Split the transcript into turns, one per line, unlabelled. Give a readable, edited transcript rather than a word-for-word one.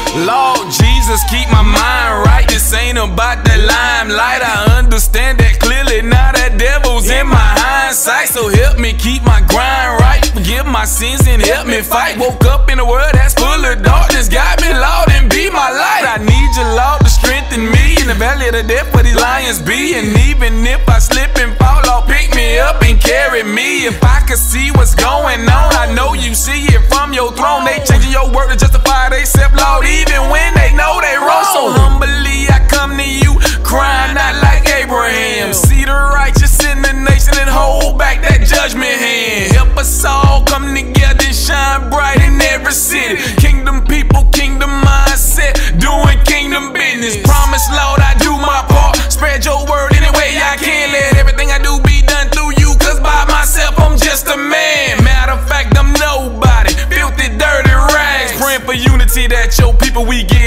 Lord Jesus, keep my mind right. This ain't about the limelight. I understand that clearly now. That devil's in my hindsight. So help me keep my grind right. Forgive my sins and help me fight. Woke up in a world that's full of darkness. Got me, Lord, and be my light. I need your Lord to strengthen me in the valley of the death where these lions be. And even if I slip and fall, Lord, pick me up and carry me. If I could see what's going on, I know you see it from your throne. They changing your word to justify themselves, Lord, even when they know they wrong. So humbly I come to you, crying out like Abraham. See the righteous in the nation and hold back that judgment hand. Help us all come together and shine bright in every city. Kingdom people, kingdom mindset, doing kingdom business. Promise, Lord, I do my part. Spread your word any way I can. Let everything I do be done through you, cause by myself I'm just a man. Matter of fact, I'm nobody, filthy, dirty rags. Praying for unity that your people we get